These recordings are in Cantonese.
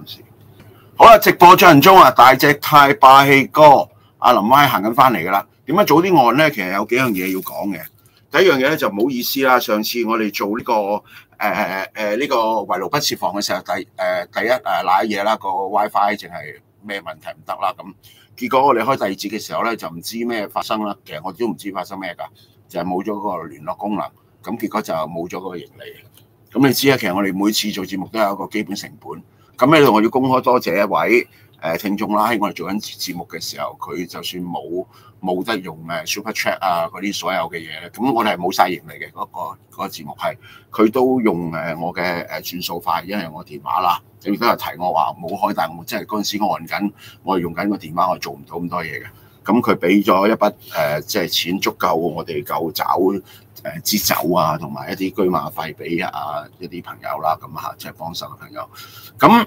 陣時。好啦，直播進行中啊！大隻太霸氣哥，阿林威行緊翻嚟㗎啦。點解早啲按咧？其實有幾樣嘢要講嘅。第一樣嘢咧就唔好意思啦，上次我哋做呢個圍爐不設防嘅時候，第一賴嘢啦，個 WiFi 淨係咩問題唔得啦咁。結果我哋開第二節嘅時候咧，就唔知咩發生啦。其實我都唔知發生咩㗎，就係冇咗嗰個聯絡功能，咁結果就冇咗嗰個盈利。咁你知啊，其實我哋每次做節目都有一個基本成本。咁喺度我要公開多謝一位聽眾啦，喺我哋做緊節目嘅時候，佢就算冇得用Super Chat 啊嗰啲所有嘅嘢咧，咁我哋係冇晒盈利嘅嗰個節目係，佢都用我嘅轉數快，因為我電話啦，亦都有提我話冇開，但係我真係嗰陣時按緊，我係用緊個電話，我做唔到咁多嘢嘅。咁佢俾咗一筆即係錢足夠我哋夠找支酒啊，同埋一啲居馬費俾一啲朋友啦，咁即係幫手嘅朋友。咁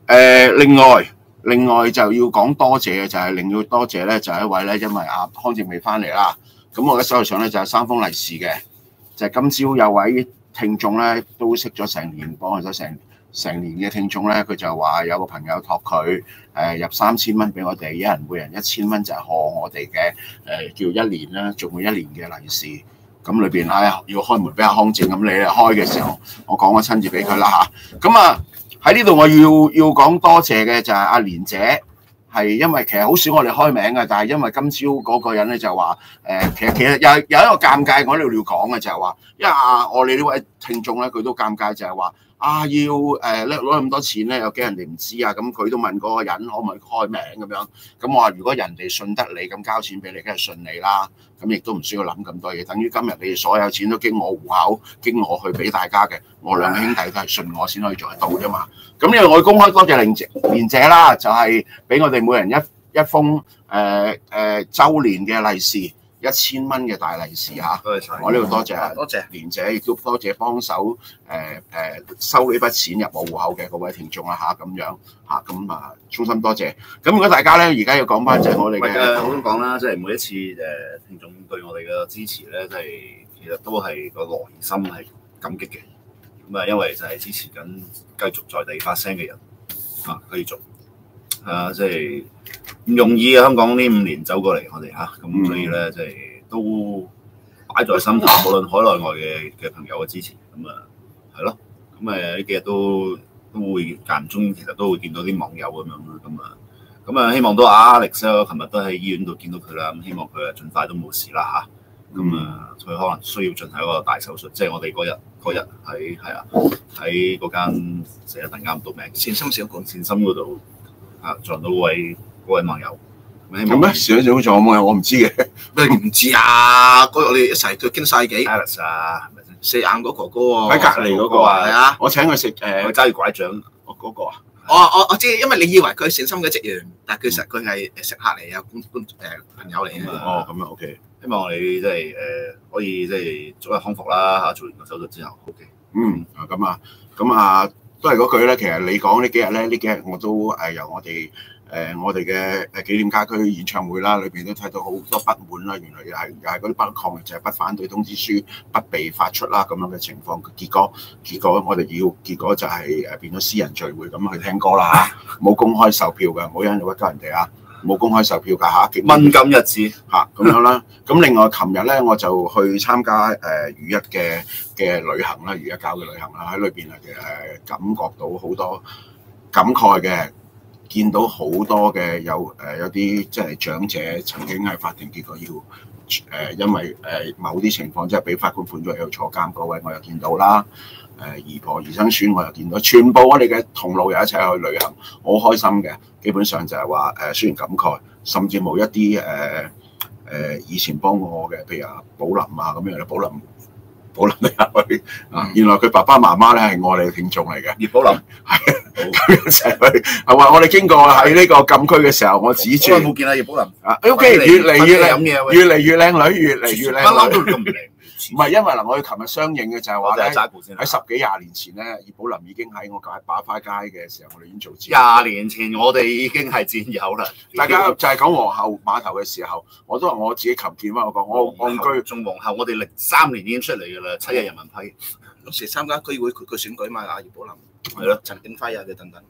另外就要講多謝嘅就係另要多謝咧，就係一位咧，因為康正未翻嚟啦，咁我嘅手頭上咧就有3封利是嘅，就係今朝有位聽眾咧都識咗成年，幫咗成年嘅聽眾咧，佢就話有個朋友託佢入3000蚊俾我哋，一人每人1000蚊，就係賀我哋嘅叫一年啦，做滿1年嘅利是。咁裏邊要開門俾阿康正，咁你開嘅時候，我講我親自俾佢啦嚇。咁喺呢度我要講多謝嘅就係阿蓮姐，係因為其實好少我哋開名嘅，但係因為今朝嗰個人咧就話其實有一個尷尬，我呢度要講嘅就係話，因為我哋呢位聽眾咧佢都尷尬，就係話要攞咁多錢咧，又驚人哋唔知啊，咁佢都問嗰個人可唔可以開名咁樣，咁我話如果人哋信得你，咁交錢俾你，梗係信你啦，咁亦都唔需要諗咁多嘢，等於今日你哋所有錢都經我戶口，經我去俾大家嘅，我兩個兄弟都係信我先可以做得到啫嘛。咁呢個我公開多謝蓮姐啦，就係俾我哋每人一封週年嘅利是。1000蚊嘅大利是嚇，我呢度多謝蓮姐，亦都多謝幫手收呢筆錢入我戶口嘅嗰位聽眾啦嚇，咁樣嚇，咁衷心多謝。咁如果大家咧而家要講翻就係我哋嘅， 我咁講啦，即係每一次聽眾對我哋嘅支持咧，即係其實都係個內心係感激嘅。咁因為就係支持緊繼續在地發聲嘅人繼續即係唔容易啊！香港呢5年走過嚟，我哋咁所以咧，即係都擺在心頭，無論海內外嘅朋友嘅支持，係咯，呢幾日都會間唔中，其實都會見到啲網友咁樣啦，咁希望都Alex 啊，琴日都喺醫院度見到佢啦，咁希望佢盡快都冇事啦嚇，佢可能需要進行一個大手術，即係我哋嗰日喺嗰間成日突然間唔到名善心小館善心嗰度撞到嗰位網友。 咁咩？少咗仲有冇？我唔知嘅。 你唔知啊？嗰日我哋一齊去傾世紀 Alex 啊，係咪先？ 四眼嗰哥哥喎， 喺隔離嗰個啊， 係啊， 我請佢食佢揸住拐杖嗰個啊。 我知，因為你以為佢係善心嘅職員，但係其實佢係食客嚟啊，朋友嚟嘅。 哦，咁樣 OK。 希望我哋即係可以即係早日康復啦嚇，做完個手術之後 OK。 咁都係嗰句咧。其實你講呢幾日我都由我哋嘅紀念家居演唱會啦，裏邊都睇到好多不滿啦。原來又係嗰啲不抗力，就係不反對通知書不被發出啦咁樣嘅情況。結果我哋結果就係變咗私人聚會咁去聽歌啦嚇，冇公開售票㗎，冇因為屈鳩人哋啊，冇公開售票㗎嚇。 敏感日子咁樣啦。咁另外琴日咧我就去參加余一嘅旅行啦，余一搞嘅旅行啦，喺裏邊感覺到好多感慨嘅。見到好多嘅有啲即係長者曾經喺法庭結果要因為某啲情況即係俾法官判咗要坐監嗰位，我又見到啦。姨婆姨甥孫我又見到，全部我哋嘅同路人一齊去旅行，好開心嘅。基本上就係話雖然感慨，甚至冇一啲以前幫過我嘅，譬如寶林啊咁樣，寶林去原來佢爸爸媽媽咧係我哋嘅聽眾嚟嘅。 葉寶林係咁一齊去，係話我哋經過喺呢個禁區嘅時候，我指住冇見啊葉寶林 OK，越嚟越靚，越嚟越靚女，越嚟越靚女。 不嬲都咁靚。 唔係，因為嗱，我哋琴日相應嘅就係話咧，喺10幾20年前咧，葉寶林已經喺我擺花街嘅時候，我哋已經做節目。 20年前我哋已經係戰友啦。 大家就係講皇后碼頭嘅時候，我都話我自己琴鍵翻，我講我戇居。 仲皇后，我哋03年已經出嚟㗎啦，7日人民批。 嗰時參加區會佢選舉嘛，阿葉寶林係咯， 陳景輝啊，等等。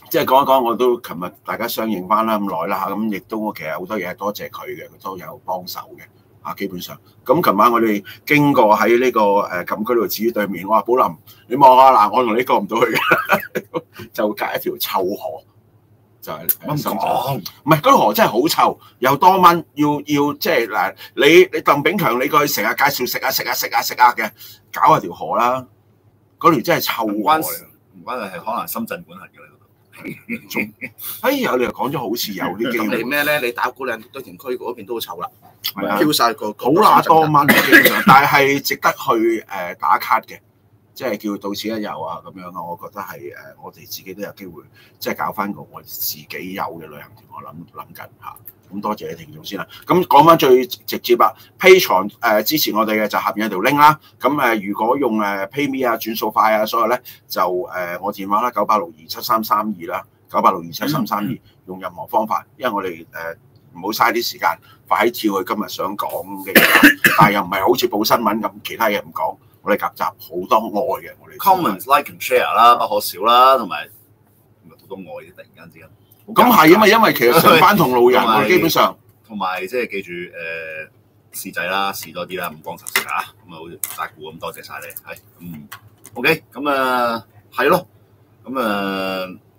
即係講一講，我都琴日大家相認翻啦咁耐啦嚇，咁亦都其實好多嘢係多謝佢嘅，佢都有幫手嘅啊，基本上。咁琴晚我哋經過喺呢個禁區度至於對面，我話寶林，你望下嗱，我同你過唔到去嘅，就隔一條臭河，就係咁講， 唔係嗰條河真係好臭，又多蚊，要即係嗱，你鄧炳強你過去成日介紹食啊嘅，搞下條河啦，嗰條真係臭唔關事，唔關係，可能深圳管轄嘅呢度。 哎呀，你又講咗好似有啲機咁你會， 咩咧？你打鼓嶺堆填區嗰邊都好臭啦， 係啊， 飄晒個好乸多蚊基本上，但係值得去打卡嘅，即係叫到此一遊啊咁樣啊，我覺得係我哋自己都有機會，即係搞翻個我自己有嘅旅行團，我諗緊嚇。咁多謝你聽眾先啦。咁講翻最直接啦，Patreon 支持我哋嘅就下邊有條 link 啦。咁如果用PayMe 啊、轉數快啊，所有咧就我電話啦，98627332啦，98627332，用任何方法，因為我哋唔好嘥啲時間，快啲跳去今日想講嘅嘢，但係又唔係好似報新聞咁，其他嘢唔講。我哋夾雜好多愛嘅，我哋 comment like and share 啦，不可少啦，同埋好多愛嘅，突然間之間。 咁係啊嘛，因為其實成班同路人，我哋基本上同埋即係記住試仔啦，試多啲啦，五光十色啊，咁啊好似大鼓咁，多謝晒你，係OK，咁係咯，咁